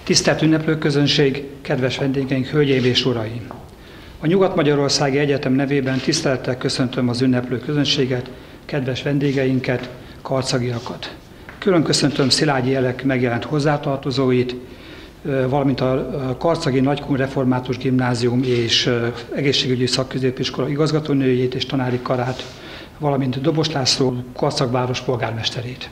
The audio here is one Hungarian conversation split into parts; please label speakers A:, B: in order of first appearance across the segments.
A: Tisztelt ünneplőközönség, kedves vendégeink, hölgyeim és uraim! A Nyugat-Magyarországi Egyetem nevében tisztelettel köszöntöm az ünneplő közönséget, kedves vendégeinket, karcagiakat. Külön köszöntöm Szilágyi Elek megjelent hozzátartozóit, valamint a Karcagi Nagykun Református Gimnázium és Egészségügyi Szakközépiskola igazgatónőjét és tanári karát, valamint Dobos László Karcag város polgármesterét.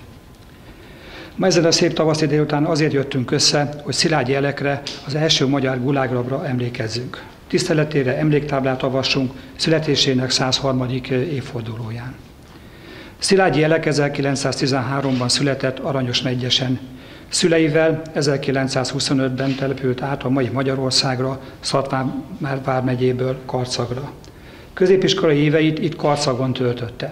A: Ma ezen a szép tavaszi délután azért jöttünk össze, hogy Szilágyi Elekre, az első magyar gulágrabra emlékezzünk. Tiszteletére emléktáblát avassunk születésének 103. évfordulóján. Szilágyi Elek 1913-ban született Aranyosmegyesen. Szüleivel 1925-ben települt át a mai Magyarországra, Szatmár vármegyéből Karcagra. Középiskolai éveit itt Karcagon töltötte.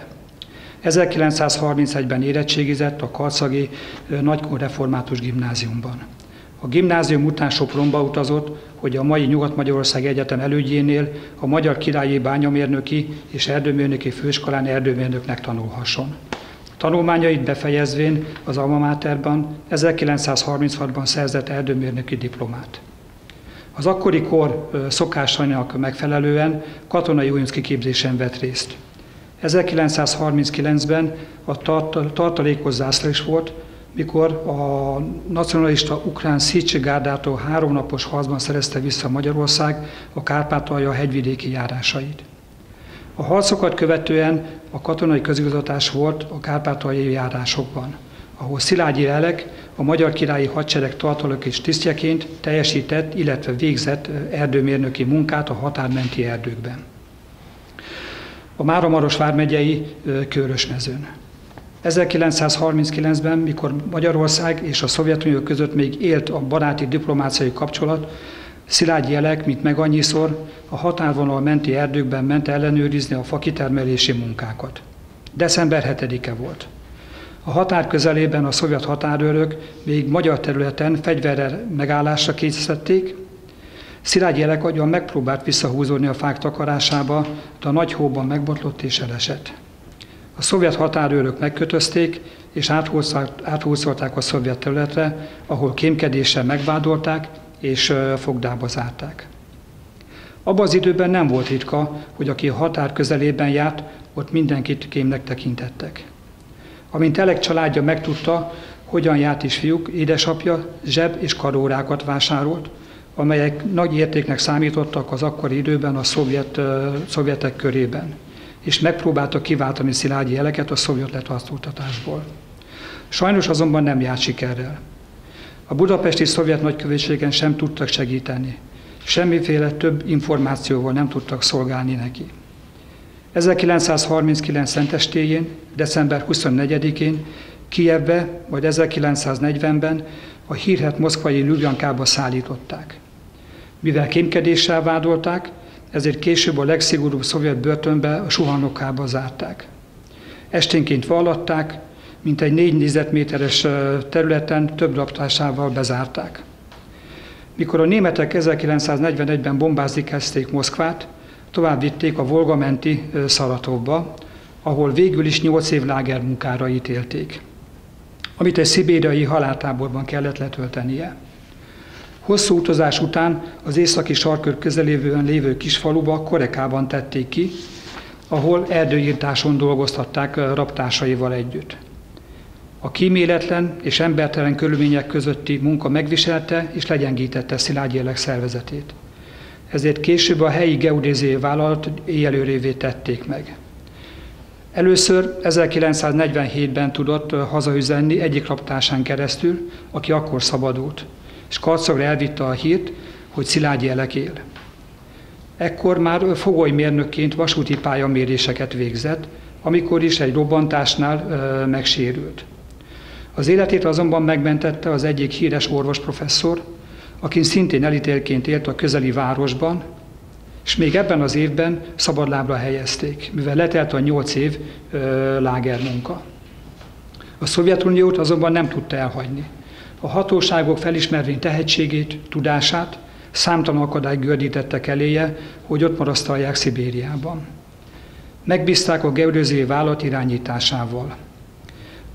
A: 1931-ben érettségizett a karcagi Nagykun Református Gimnáziumban. A gimnázium után Sopronba utazott, hogy a mai Nyugat-Magyarország Egyetem elődjénél a Magyar Királyi Bányamérnöki és Erdőmérnöki Főiskolán erdőmérnöknek tanulhasson. Tanulmányait befejezvén az Alma Materban 1936-ban szerzett erdőmérnöki diplomát. Az akkori kor szokásainak megfelelően katonai újonckiképzésen vett részt. 1939-ben a tartalékos zászlós volt, mikor a nacionalista ukrán Szicsi gárdától 3 napos harcban szerezte vissza Magyarország a Kárpátalja hegyvidéki járásait. A harcokat követően a katonai közigazgatás volt a kárpátaljai járásokban, ahol Szilágyi Elek a Magyar Királyi Hadsereg tartalékos tisztjeként teljesített, illetve végzett erdőmérnöki munkát a határmenti erdőkben. A Máramaros vármegyei Körösmezőn. 1939-ben, mikor Magyarország és a Szovjetunió között még élt a baráti diplomáciai kapcsolat, Szilágyi Elek, mint meg annyiszor, a határvonal menti erdőkben ment ellenőrizni a fakitermelési munkákat. December 7-e volt. A határ közelében a szovjet határőrök még magyar területen fegyverrel megállásra készítették. Szilágyi Elek agyon megpróbált visszahúzódni a fák takarásába, de a nagy hóban megbotlott és elesett. A szovjet határőrök megkötözték, és áthúzolták a szovjet területre, ahol kémkedéssel megvádolták, és fogdába zárták. Abban az időben nem volt ritka, hogy aki a határ közelében járt, ott mindenkit kémnek tekintettek. Amint Elek családja megtudta, hogyan járt is fiúk, édesapja zseb- és karórákat vásárolt, amelyek nagy értéknek számítottak az akkori időben a szovjetek körében, és megpróbálta kiváltani Szilágyi Eleket a szovjet letartóztatásból. Sajnos azonban nem járt sikerrel. A budapesti szovjet nagykövetségen sem tudtak segíteni, semmiféle több információval nem tudtak szolgálni neki. 1939 szentestéjén, december 24-én Kijevbe, majd 1940-ben a hírhedt moszkvai Ljubljankába szállították. Mivel kémkedéssel vádolták, ezért később a legszigorúbb szovjet börtönbe, a Suhanokkába zárták. Esténként vallatták, mintegy 4 négyzetméteres területen több raptásával bezárták. Mikor a németek 1941-ben bombázni kezdték Moszkvát, tovább vitték a Volga menti Szaratovba, ahol végül is 8 év lágermunkára ítélték, amit egy szibériai haláltáborban kellett letöltenie. Hosszú utazás után az északi sarkkör közelében lévő kisfaluba, Korekában tették ki, ahol erdőírtáson dolgoztatták raptásaival együtt. A kíméletlen és embertelen körülmények közötti munka megviselte és legyengítette Szilágyi Elek szervezetét. Ezért később a helyi geodéziai vállalat éjjelőrévé tették meg. Először 1947-ben tudott hazaüzenni egyik raptásán keresztül, aki akkor szabadult, és Karcagra elvitte a hírt, hogy Szilágyi Elek él. Ekkor már fogolymérnökként vasúti pályaméréseket végzett, amikor is egy robbantásnál megsérült. Az életét azonban megmentette az egyik híres orvosprofesszor, akin szintén elítéltként élt a közeli városban, és még ebben az évben szabadlábra helyezték, mivel letelt a 8 év lágermunka. A Szovjetuniót azonban nem tudta elhagyni. A hatóságok felismervén tehetségét, tudását, számtalan akadályt gördítettek eléje, hogy ott marasztalják Szibériában. Megbízták a geodéziai vállalat irányításával.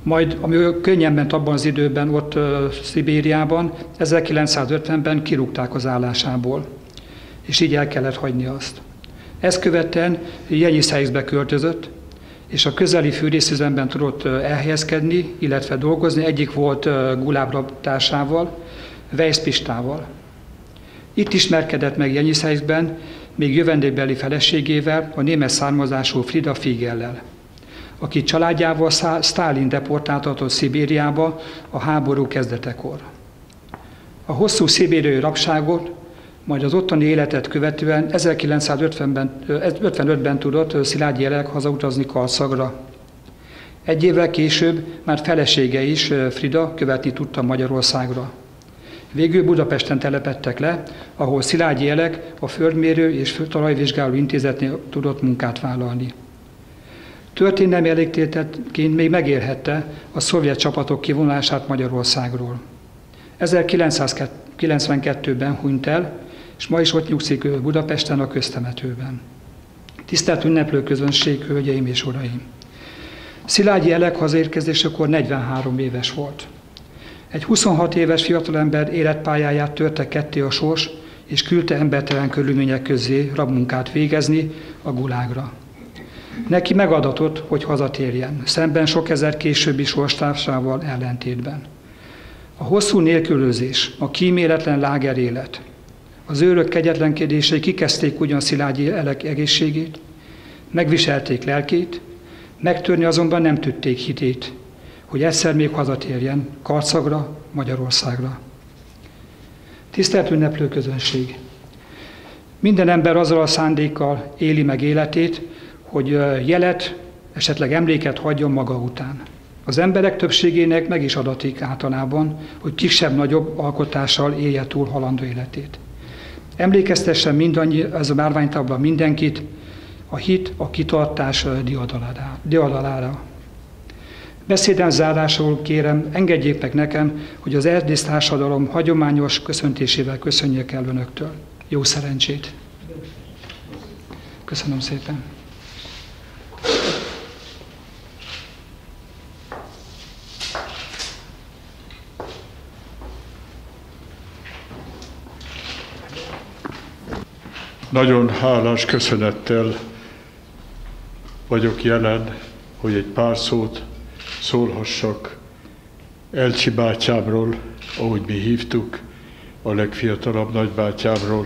A: Majd, ami könnyen ment abban az időben ott Szibériában, 1950-ben kirúgták az állásából, és így el kellett hagyni azt. Ezt követően Jenyiszejszbe költözött, és a közeli fűrészüzemben tudott elhelyezkedni, illetve dolgozni. Egyik volt Guláb társával, Weisz Pistával. Itt ismerkedett meg Jenyiszejszben, még jövendékbeli feleségével, a német származású Frida Figellel, aki családjával Sztálin deportáltatott Szibériába a háború kezdetekor. A hosszú szibériai rabságot, majd az ottani életet követően 1955-ben tudott Szilágyi Elek hazautazni Karcagra. Egy évvel később már felesége is, Frida, követni tudta Magyarországra. Végül Budapesten telepedtek le, ahol Szilágyi Elek a Földmérő és Talajvizsgáló Intézetnél tudott munkát vállalni. Történelmi elégtételként még megélhette a szovjet csapatok kivonulását Magyarországról. 1992-ben hunyt el, és ma is ott nyugszik Budapesten a köztemetőben. Tisztelt ünneplő közönség, hölgyeim és uraim! Szilágyi Elek hazaérkezésekor 43 éves volt. Egy 26 éves fiatalember életpályáját törte ketté a sors, és küldte embertelen körülmények közé rabmunkát végezni a Gulágra. Neki megadatott, hogy hazatérjen, szemben sok ezer későbbi sorstársával ellentétben. A hosszú nélkülözés, a kíméletlen lágerélet, az őrök kegyetlenkedései kikezdték ugyan Szilágyi Elek egészségét, megviselték lelkét, megtörni azonban nem tudték hitét, hogy egyszer még hazatérjen Karcagra, Magyarországra. Tisztelt ünneplő közönség! Minden ember azzal a szándékkal éli meg életét, hogy jelet, esetleg emléket hagyjon maga után. Az emberek többségének meg is adatik általában, hogy kisebb-nagyobb alkotással élje túl halandó életét. Emlékeztessen ez a márványtábla mindenkit a hit, a kitartás diadalára. Beszédem zárásul kérem, engedjék meg nekem, hogy az erdész társadalom hagyományos köszöntésével köszönjek el önöktől. Jó szerencsét! Köszönöm szépen!
B: Nagyon hálás köszönettel vagyok jelen, hogy egy pár szót szólhassak Elcsi bátyámról, ahogy mi hívtuk, a legfiatalabb nagybátyámról.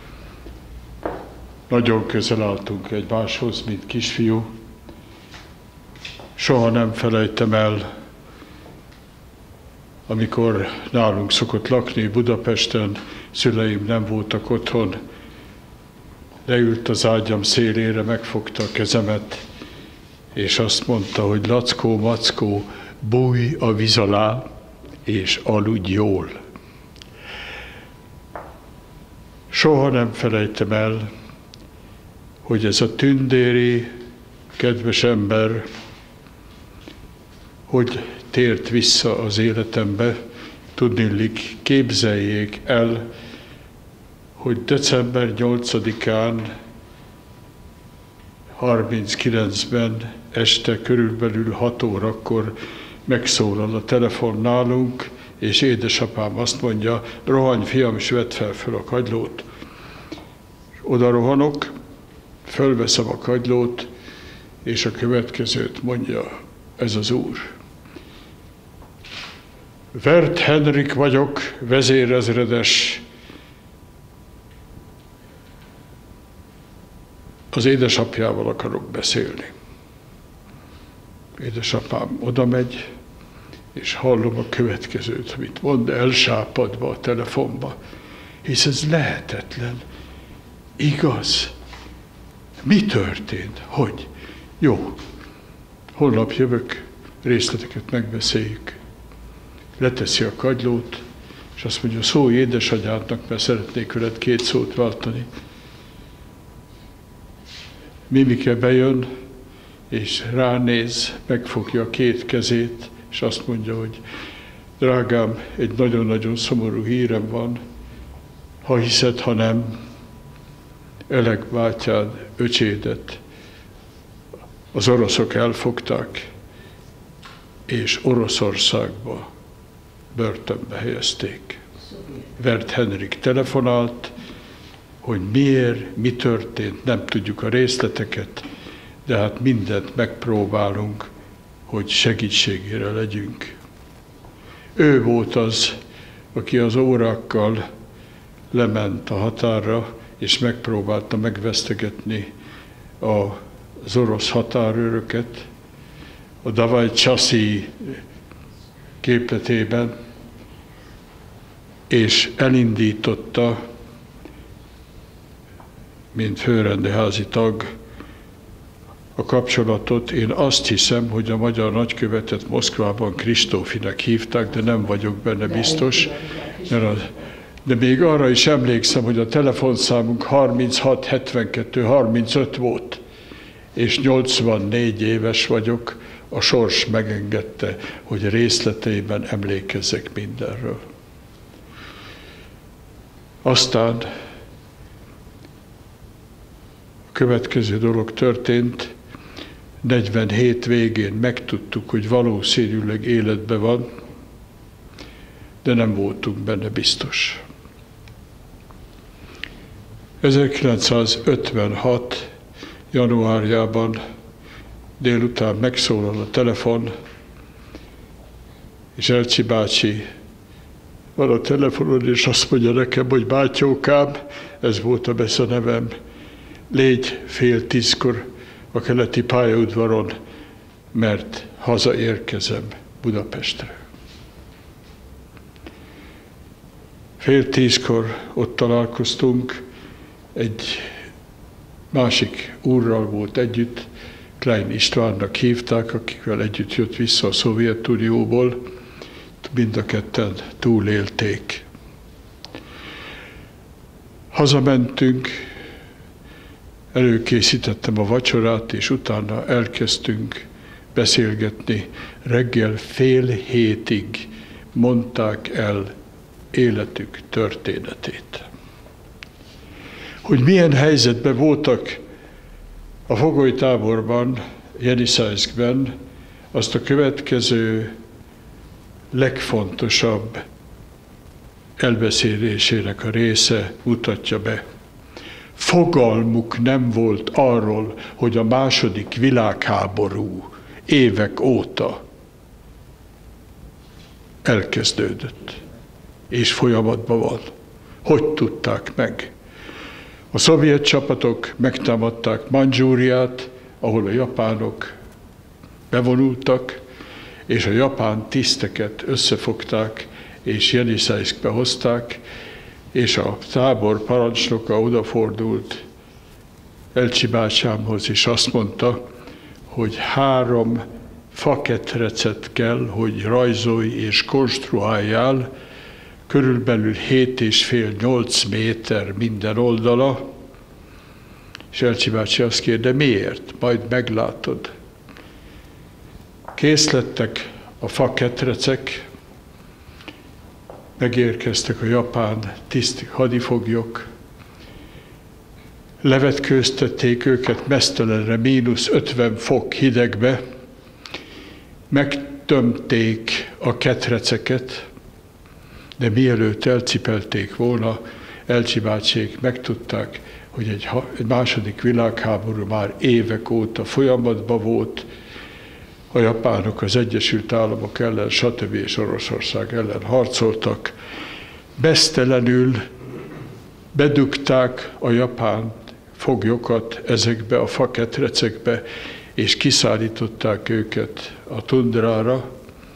B: Nagyon közel álltunk egymáshoz, mint kisfiú. Soha nem felejtem el, amikor nálunk szokott lakni Budapesten, szüleim nem voltak otthon, leült az ágyam szélére, megfogta a kezemet, és azt mondta, hogy Lackó, Mackó, bújj a víz alá, és aludj jól. Soha nem felejtem el, hogy ez a tündéri, kedves ember, hogy tért vissza az életembe, tudniillik, képzeljék el, hogy december 8-án 39-ben este körülbelül 6 órakor megszólal a telefon nálunk, és édesapám azt mondja, rohanj fiam, és vedd fel a kagylót. Oda rohanok, fölveszem a kagylót, és a következőt mondja ez az úr. Werth Henrik vagyok, vezérezredes. Az édesapjával akarok beszélni. Édesapám oda megy, és hallom a következőt, amit mond, elsápadva a telefonba, hisz ez lehetetlen. Igaz? Mi történt? Hogy? Jó, holnap jövök, részleteket megbeszéljük. Leteszi a kagylót, és azt mondja, szólj édesanyádnak, mert szeretnék veled 2 szót váltani. Mimike bejön, és ránéz, megfogja a 2 kezét, és azt mondja, hogy drágám, egy nagyon-nagyon szomorú hírem van, ha hiszed, ha nem, Elek bátyád, öcsédet az oroszok elfogták, és Oroszországba börtönbe helyezték. Vert Henrik telefonált, hogy miért, mi történt, nem tudjuk a részleteket, de hát mindent megpróbálunk, hogy segítségére legyünk. Ő volt az, aki az órákkal lement a határra, és megpróbálta megvesztegetni az orosz határőröket a Davaj Csaszi képletében, és elindította, mint főrendeházi tag, a kapcsolatot. Én azt hiszem, hogy a magyar nagykövetet Moszkvában Kristófinek hívták, de nem vagyok benne biztos. De még arra is emlékszem, hogy a telefonszámunk 36 72 35 volt, és 84 éves vagyok, a sors megengedte, hogy részleteiben emlékezzek mindenről. Aztán a következő dolog történt, 47 végén megtudtuk, hogy valószínűleg életben van, de nem voltunk benne biztos. 1956. januárjában délután megszólal a telefon, és Elcsi bácsi van a telefonon, és azt mondja nekem, hogy bátyókám, ez volt a beszenevem, légy 9:30 a keleti pályaudvaron, mert hazaérkezem Budapestre. 9:30 ott találkoztunk, egy másik úrral volt együtt, Klein Istvánnak hívták, akikkel együtt jött vissza a Szovjetunióból, mind a ketten túlélték. Hazamentünk, előkészítettem a vacsorát, és utána elkezdtünk beszélgetni. Reggel 6:30 mondták el életük történetét. Hogy milyen helyzetben voltak a fogolytáborban, Jeniszajszkben, azt a következő legfontosabb elbeszélésének a része mutatja be. Fogalmuk nem volt arról, hogy a második világháború évek óta elkezdődött, és folyamatban van. Hogy tudták meg? A szovjet csapatok megtámadták Mandzsúriát, ahol a japánok bevonultak, és a japán tiszteket összefogták, és Jeniszajszkbe hozták, és a tábor parancsnoka odafordult Elcsi bácsámhoz, és azt mondta, hogy 3 faketrecet kell, hogy rajzolj és konstruáljál, körülbelül 7,5-8 méter minden oldala, és Elcsi bácsi azt kérde, miért? Majd meglátod. Kész lettek a faketrecek, megérkeztek a japán hadifoglyok, levetkőztették őket meztelenre -50 fok hidegbe, megtömték a ketreceket, de mielőtt elcipelték volna, Elcsi bácsék megtudták, hogy egy második világháború már évek óta folyamatban volt, a japánok az Egyesült Államok ellen, stb. És Oroszország ellen harcoltak. Meztelenül bedugták a japán foglyokat ezekbe a faketrecekbe, és kiszállították őket a tundrára.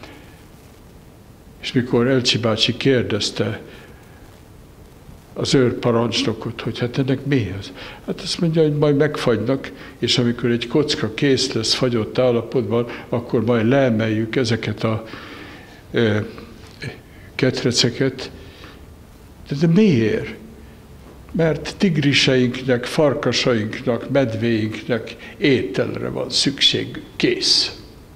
B: És mikor Elcsi bácsi kérdezte az őrparancsnokot, hogy hát ennek mi az? Hát azt mondja, hogy majd megfagynak, és amikor egy kocka kész lesz fagyott állapotban, akkor majd leemeljük ezeket a ketreceket. De miért? Mert tigriseinknek, farkasainknak, medvéinknek ételre van szükség. Kész.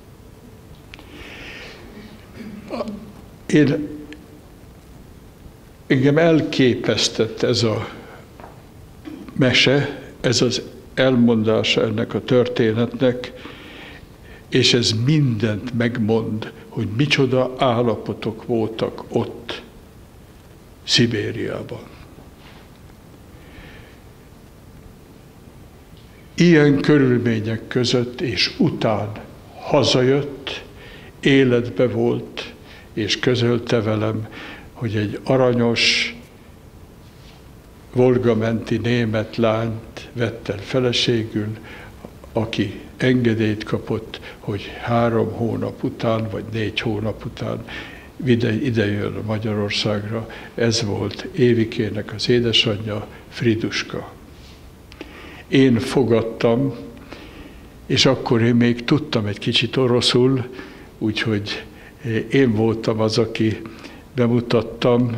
B: Engem elképesztett ez a mese, ez az elmondása ennek a történetnek, és ez mindent megmond, hogy micsoda állapotok voltak ott, Szibériában. Ilyen körülmények között és után hazajött, életbe volt, és közölte velem, hogy egy aranyos, volgamenti német lányt vett el feleségül, aki engedélyt kapott, hogy 3 hónap után, vagy 4 hónap után ide jön Magyarországra. Ez volt Évikének az édesanyja, Friduska. Én fogadtam, és akkor én még tudtam egy kicsit oroszul, úgyhogy én voltam az, aki bemutattam.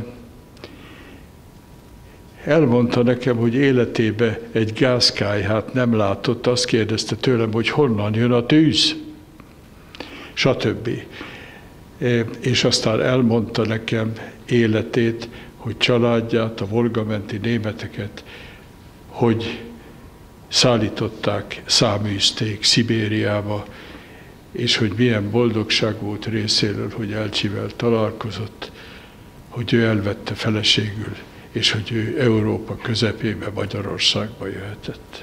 B: Elmondta nekem, hogy életébe egy gázkályhát nem látott, azt kérdezte tőlem, hogy honnan jön a tűz, stb. És aztán elmondta nekem életét, hogy családját, a volgamenti németeket, hogy szállították, száműzték Szibériába, és hogy milyen boldogság volt részéről, hogy Elcsivel találkozott, hogy ő elvette feleségül, és hogy ő Európa közepébe, Magyarországba jöhetett.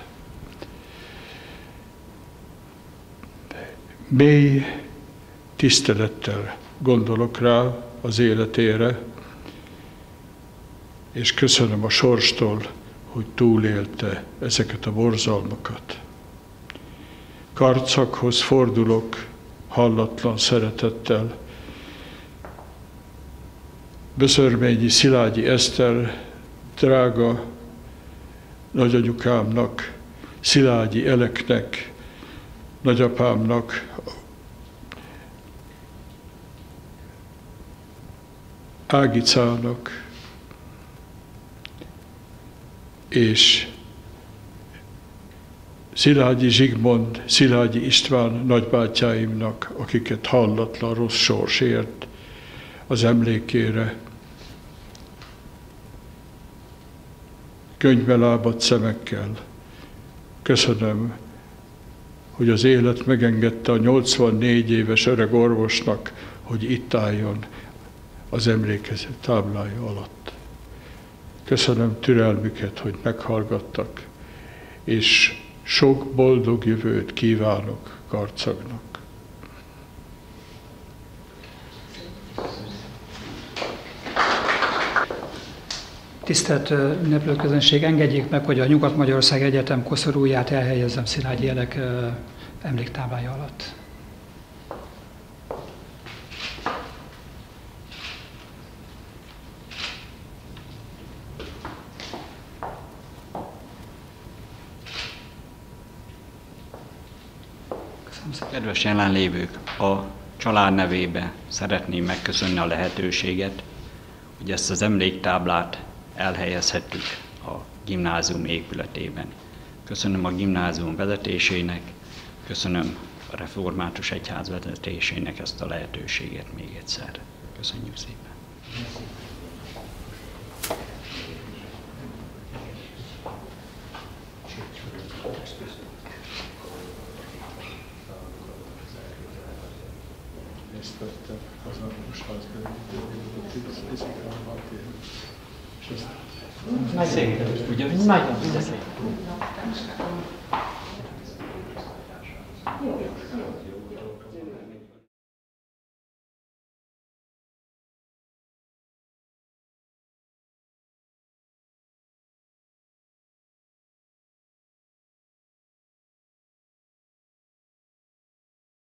B: Mély tisztelettel gondolok rá az életére, és köszönöm a sorstól, hogy túlélte ezeket a borzalmakat. Karcaghoz fordulok hallatlan szeretettel. Böszörményi Szilágyi Eszter, drága nagyanyukámnak, Szilágyi Eleknek, nagyapámnak, Ágicának, és Szilágyi Zsigmond, Szilágyi István nagybátyáimnak, akiket hallatlan rossz sors ért, az emlékére. Könnybe lábadt szemekkel köszönöm, hogy az élet megengedte a 84 éves öreg orvosnak, hogy itt álljon az emlékező táblája alatt. Köszönöm türelmüket, hogy meghallgattak, és sok boldog jövőt kívánok Karcagnak.
A: Tisztelt ünneplőközönség, engedjék meg, hogy a Nyugat-Magyarország Egyetem koszorúját elhelyezzem Szilágyi Elek emléktáblája alatt.
C: Kedves jelenlévők, a család nevébe szeretném megköszönni a lehetőséget, hogy ezt az emléktáblát elhelyezhettük a gimnázium épületében. Köszönöm a gimnázium vezetésének, köszönöm a Református Egyház vezetésének ezt a lehetőséget még egyszer. Köszönjük szépen!
D: Nagyon szép.